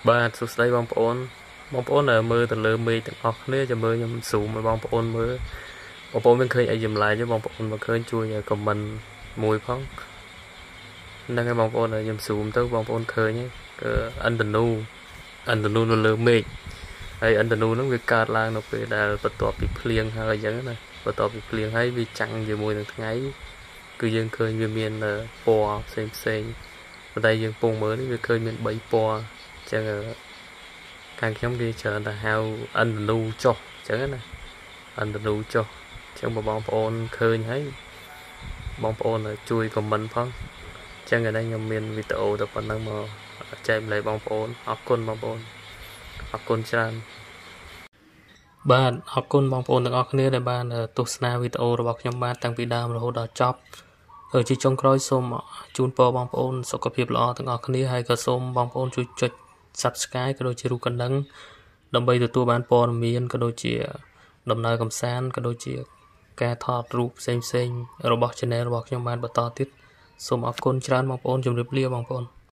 បាទសួស្តីបងប្អូនមើលទៅលើមេឃទាំងអស់គ្នាចាំមើលខ្ញុំស៊ូមឲ្យបងប្អូនមើលបងប្អូនមានឃើញអីចម្លែកទេបងប្អូនមកឃើញជួយខមមិនមួយផងហ្នឹងហើយបងប្អូនខ្ញុំស៊ូមទៅបងប្អូនឃើញគឺអិនតនូនៅលើមេឃហើយអិនតនូហ្នឹងវាកើតឡើងនៅពេលដែលបន្ទាប់ពីភ្លៀងហើយអញ្ចឹងណាបន្ទាប់ពីភ្លៀងហើយវាចាំងជាមួយនឹងថ្ងៃគឺយើងឃើញវាមានពណ៌ផ្សេងប៉ុន្តែយើងពងមើលនេះវាឃើញមាន3ពណ៌អញ្ចឹងខាងខ្ញុំគេច្រើនតែហៅអិនតនូចុះអញ្ចឹងណាអិនតនូចុះអញ្ចឹងបងប្អូនឃើញហើយបងប្អូនជួយខមមិនផងអញ្ចឹងឥឡូវខ្ញុំមានវីដេអូទៅប៉ុណ្ណឹងមកចែកម្លែកបងប្អូនអរគុណបងប្អូនអរគុណច្រើនបាទអរគុណបងប្អូនទាំងអស់គ្នាដែលបានទស្សនាវីដេអូរបស់ខ្ញុំបានតាំងពីដើមរហូតដល់ចប់ជាចុងក្រោយសូមជូនពរបងប្អូនសុខភាពល្អទាំងអស់គ្នាហើយក៏សូមបងប្អូនជួយចុច Subscribe ក៏ដូចជារូបកណ្ដឹងដើម្បីទទួលបានព័ត៌មានក៏ដូចជាដំណើរកម្សាន្តក៏ដូចជាការថតរូបផ្សេងៗរបស់ Channel របស់ខ្ញុំបានបន្តទៀតសូមអរគុណច្រើនបងប្អូនជម្រាបលាបងប្អូន